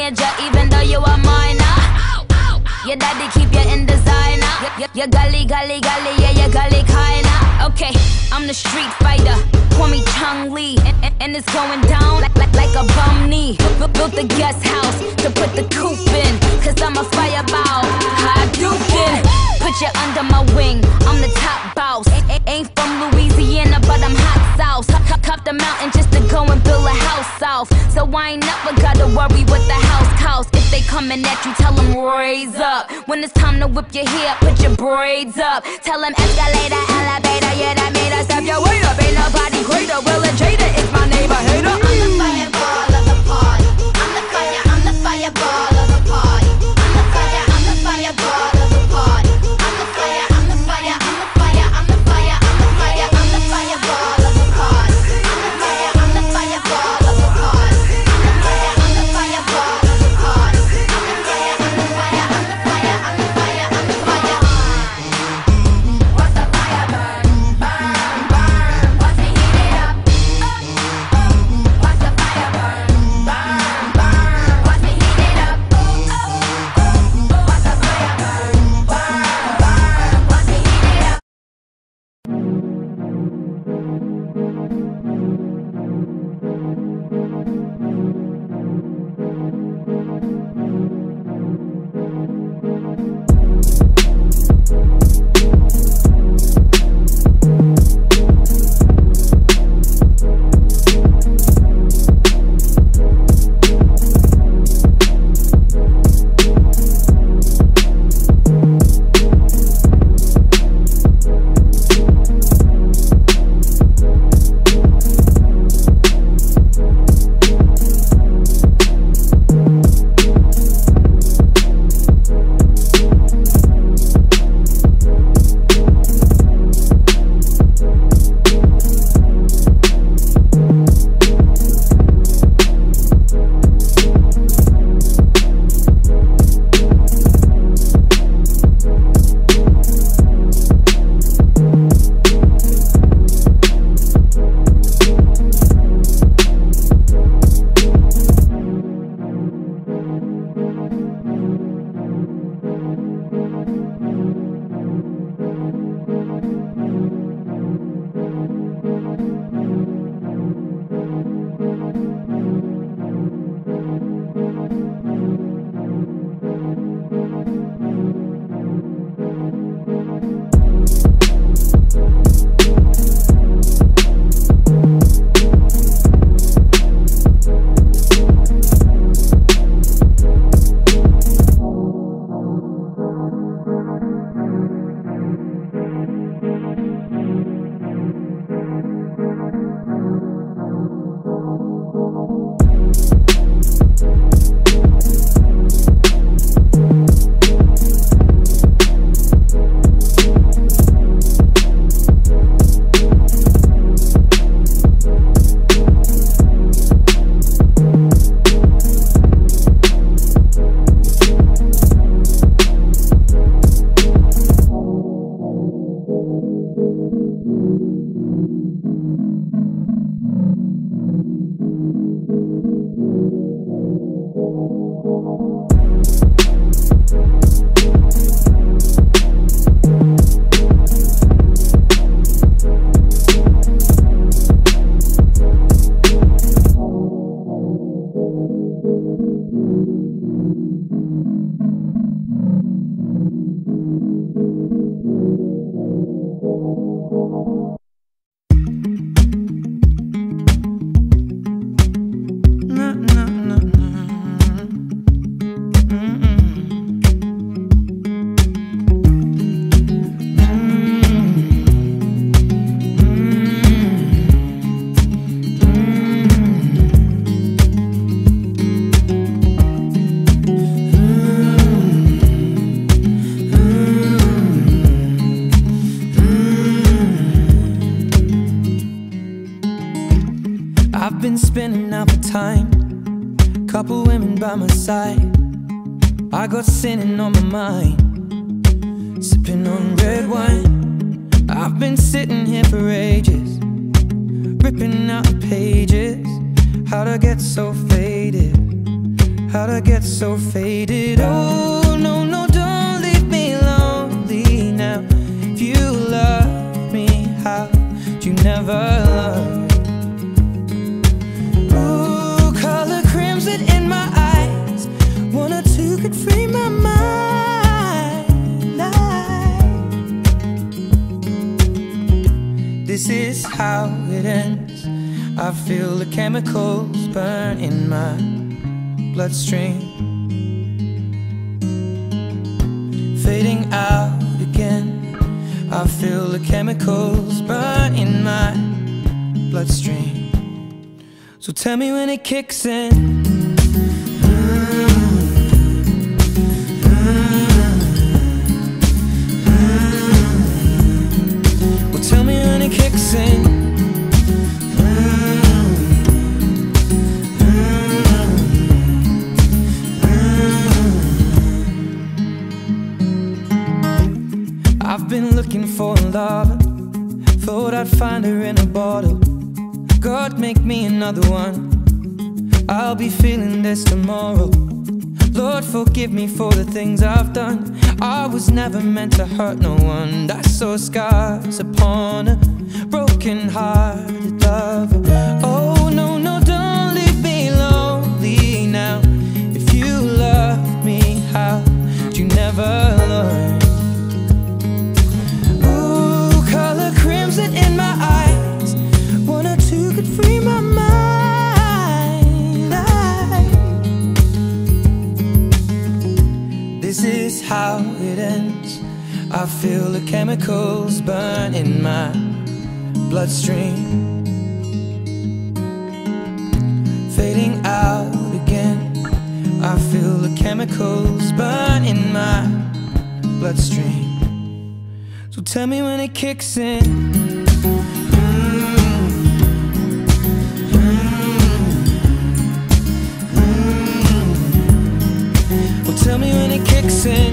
teenager, even though you are minor. Your daddy keep you in designer. Your gully, yeah, your gully kinda. Okay, I'm the street fighter. Call me Chung Lee, and it's going down like a bum knee. Built the guest house to put the coop in, cause I'm a fireball. Hadouken! Put you under my wing, I'm the top boss. Ain't from Louisiana, but I'm hot sauce. Cup the mountain just to go and build a house off. So I ain't never gotta worry what the house costs. If they coming at you, tell them raise up. When it's time to whip your hair, put your braids up. Tell them escalator, elevator, yeah, that made us up. Your weight up, ain't nobody greater. Will and Jada is my neighbor hater. I'm the fireball of the party. I'm the fireball of the party. I'm the fireball of the party. I'm the fireball of the party. I'm the fireball of the party. I'm the fireball of the party. I'm the fireball of the party. What's the fire burn? Burn, burn. What's the heat it up? What's the fire burn? Burn, burn. What's the heat it up? What's the fire burn? Burn, burn. What's the heat it up? I've been spinning out for time, couple women by my side. I got sinning on my mind, sipping on red wine. I've been sitting here for ages, ripping out the pages. How'd I get so faded? How'd I get so faded? Oh, no, no, don't leave me lonely now. If you love me, how'd you never learn? Ooh, color crimson in my eyes. One or two could free my mind. This is how it ends. I feel the chemicals burn in my bloodstream, fading out again. I feel the chemicals burn in my bloodstream. So tell me when it kicks in. Well, tell me when it kicks in. I've been looking for a lover, thought I'd find her in a bottle. God, make me another one. I'll be feeling this tomorrow. Lord, forgive me for the things I've done. I was never meant to hurt no one. I saw scars upon a broken-hearted lover. Oh, no, no, don't leave me lonely now. If you love me, how'd you never learn? Color crimson in my eyes. One or two could free my mind. This is how it ends. I feel the chemicals burn in my bloodstream, fading out again. I feel the chemicals burn in my bloodstream. So tell me when it kicks in. Well, tell me when it kicks in.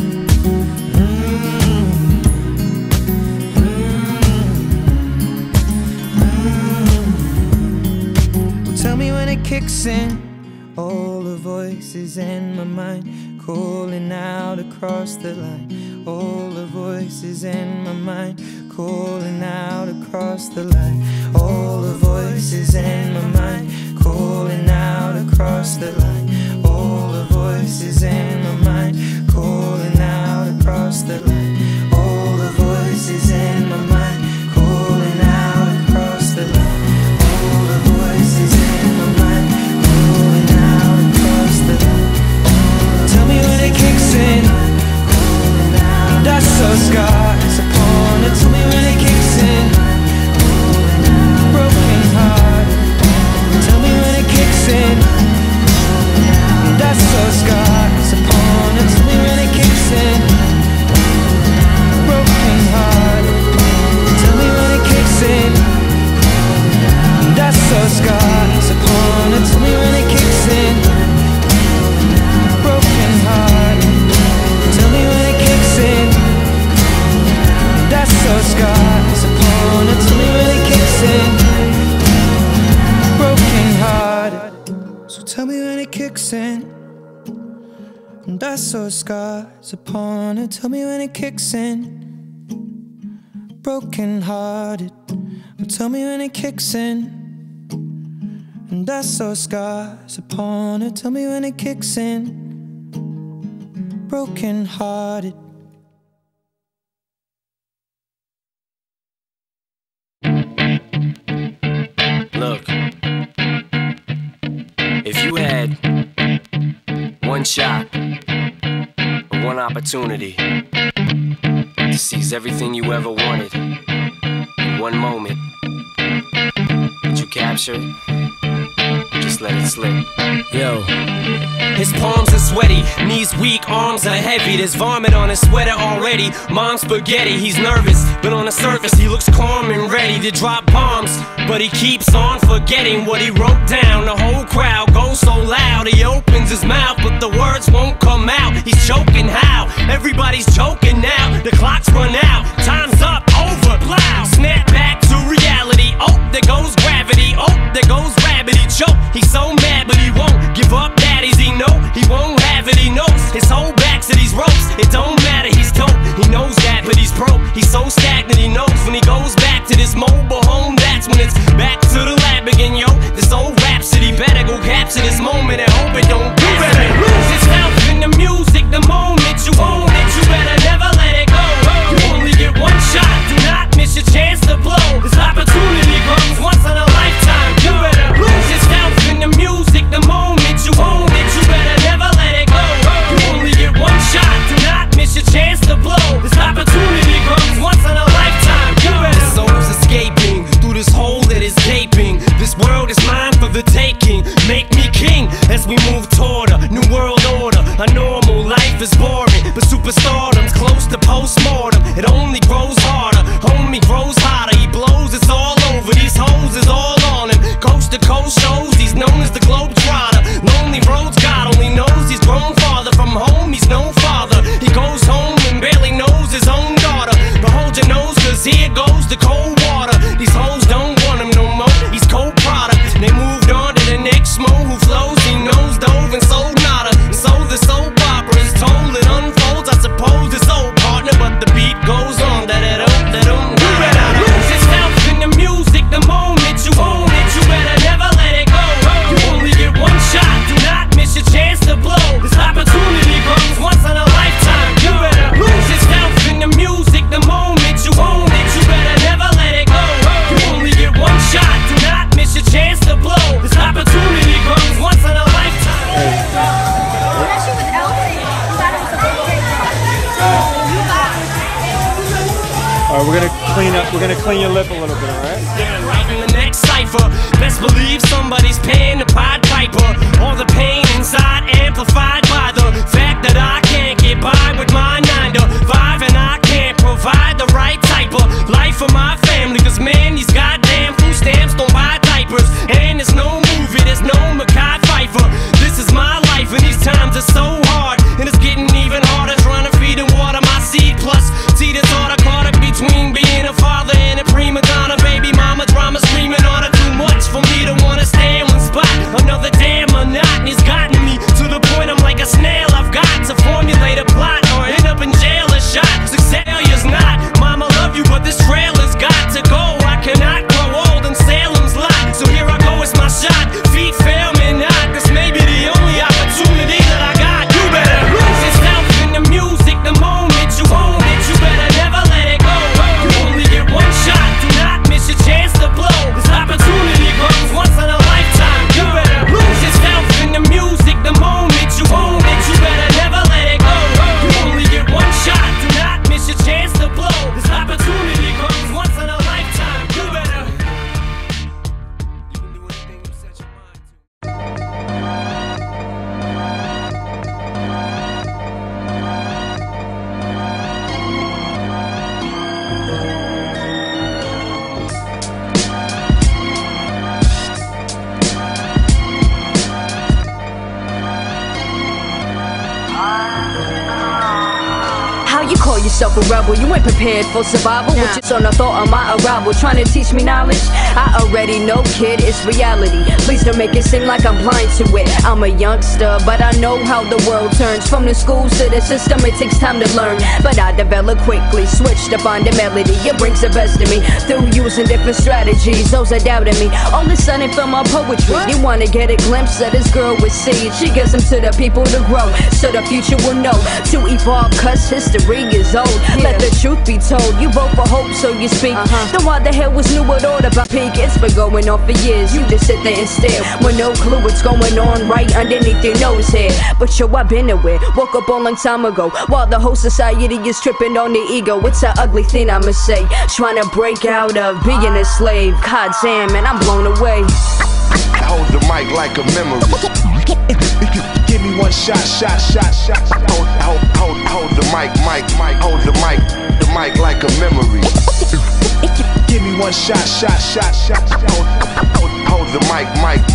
Well, tell me when it kicks in. All the voices in my mind calling out across the line. All the voices in my mind calling out across the line. All the voices in my mind calling out across the line. All the voices in my mind calling out across the line. All the voices in my mind calling out across the line. All the voices in my mind calling out across the line. Tell me when it kicks in. That's so scars upon it. Tell me when it kicks in. Broken heart. Tell me when it kicks in. That's so scars upon it. Tell me when it kicks in. Broken heart. Tell me when it kicks in. That's so scars upon it. Tell me when it kicks in. Broken heart. Tell me when it kicks in. That's so scars upon it. Tell me when it kicks in. Broken hearted. So tell me when it kicks in. And that's so scars upon it. Tell me when it kicks in. Broken hearted. Tell me when it kicks in. And that's so scars upon it. Tell me when it kicks in. Broken hearted. Look, if you had one shot or one opportunity to seize everything you ever wanted in one moment, would you capture it? Or just let it slip? Yo. His palms are sweaty, knees weak, arms are heavy. There's vomit on his sweater already. Mom's spaghetti, he's nervous, but on the surface he looks calm and ready to drop bombs. But he keeps on forgetting what he wrote down. The whole crowd goes so loud, he opens his mouth, but the words won't come out. He's choking how? Everybody's joking now. The clock's run out, time's up, over, plow. Snap back to reality, oh, there goes gravity. Oh, there goes rabbit, he choke. He's so mad, but he won't give up, daddies, he knows. close to cold water. These hoes don't want him no more. He's cold product. They moved on to the next mo who flows. He knows dove and sold nada. And so the soap opera is told. It unfolds. I suppose it's old partner, but the beat goes on. You better lose yourself in the music the moment you own it. You better never let it go. You only get one shot. Do not miss your chance to blow. This opportunity comes once in a lifetime. You better lose yourself in the music the moment you own it. You better never let it go. You only get one shot. Do not miss your chance to blow. This opportunity comes once in a lifetime. Especially with Elsie. I thought it was a big great Alright, we're gonna clean your lip a little bit, alright? Right in the next cipher. Best believe somebody's paying the Pied Piper. All the pain inside amplified by the fact that I can't get by with my 9 to 5, and I can't provide the right type of life for my family. Cause man, these goddamn food stamps don't buy diapers. And there's no movie, there's no Mekhi Phifer. This is my life and these times are so hard. And it's getting even harder trying to feed and water my seed. Plus, see the thought I caught up between being a father and a prima donna. Baby mama drama screaming on her. Too much for me to wanna stay in one spot. Another damn monotony's gotten me to the point I'm like a snail. I've got to formulate a plot or end up in jail or shot. Success failure's not. Mama love you, but this trail has got to go. I cannot grow old in Salem's lot. So here I go, it's my shot. Feet fail me not. This may be the only opportunity that I got. You better lose yourself in the music the moment you own it. You better never let it go. You only get one shot. Do not miss your chance to blow. This opportunity comes once in a lifetime. You better lose yourself in the music the moment you own it. You better never let it go. You only get one shot. Do not miss your chance to blow. This opportunity comes once in a lifetime. You better. You can do anything you set your mind to. How you call yourself a rebel? You ain't prepared for survival. With just on the thought of my arrival, trying to teach me knowledge. I already know, kid, it's reality. Please don't make it seem like I'm blind to it. I'm a youngster, but I know how the world turns. From the schools to the system, it takes time to learn. But I develop quickly, switch to find the melody. It brings the best of me through using different strategies. Those that doubted me, all of a sudden feel my poetry. You wanna get a glimpse of this girl with seeds? She gives them to the people to grow, so the future will know. To evolve, cause history is old. Let the truth be told. You vote for hope, so you speak. Then why the hell was New World Order about peak? It's been going on for years. You just sit there and stare with no clue what's going on right underneath your nose here. But yo, I've been aware. Woke up a long time ago while the whole society is tripping on the ego. It's an ugly thing, I'ma say. Trying to break out of being a slave. God damn, man, I'm blown away. Hold the mic like a memory. Give me one shot. Hold the mic. Hold the mic like a memory. Give me one shot. Hold the mic.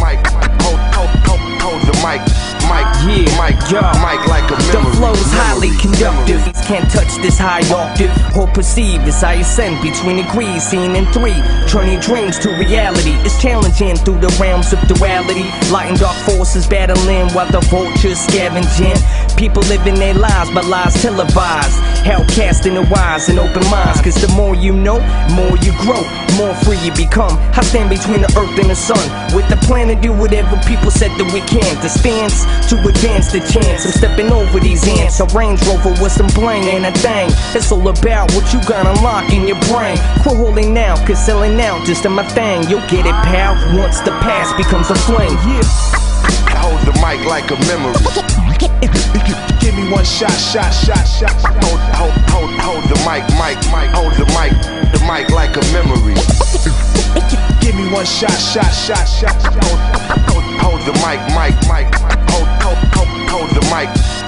Hold the mic. Mic like a memory. The flow's highly conductive. Can't touch this high octave or perceive as I ascend between degrees. Seen in 3, turning dreams to reality. It's challenging through the realms of duality. Light and dark forces battling while the vultures scavenging. People living their lives, but lies televised. Hell casting the wise and open minds. Cause the more you know, more you grow, more free you become. I stand between the earth and the sun with the plan to do whatever people said that we can. The stance to advance the chance. I'm stepping over these ants. A Range Rover with some bling and a thing. It's all about what you got unlock in your brain. Quit holding now, cause selling out just in my thing. You'll get it, pal, once the past becomes a flame. Yeah. Hold the mic like a memory. Give me one shot. Hold the mic. Hold the mic like a memory. Give me one shot. Hold the mic. Hold the mic.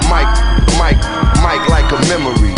Mic like a memory.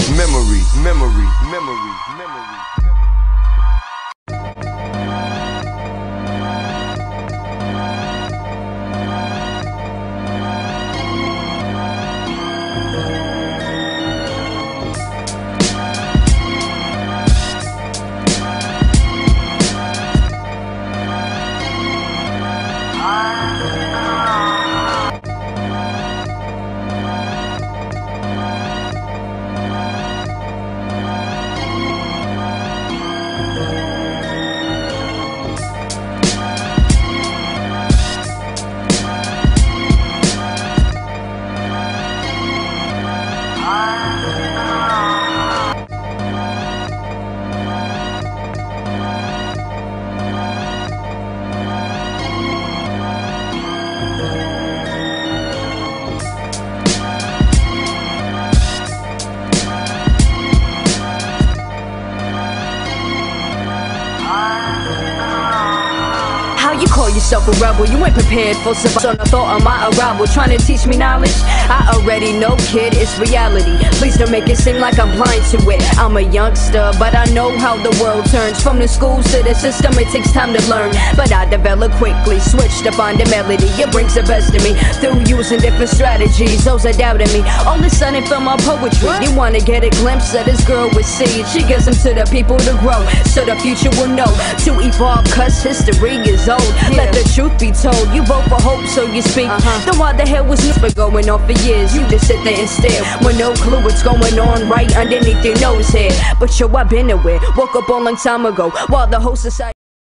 How you call yourself a rebel? You ain't prepared for survival. On the thought of my arrival, trying to teach me knowledge. I already know, kid, it's reality. Please don't make it seem like I'm blind to it. I'm a youngster, but I know how the world turns. From the schools to the system, it takes time to learn. But I develop quickly, switch to find a melody. It brings the best of me through using different strategies. Those that doubted me, all of a sudden feel my poetry. They wanna get a glimpse of this girl with seeds. She gives them to the people to grow, so the future will know. To evolve, cause history is old. Let the truth be told. You vote for hope, so you speak. Then why the hell was news been going on for years? You just sit there and stare with no clue what's going on right underneath your nose here. But yo, I've been aware. Woke up a long time ago while the whole society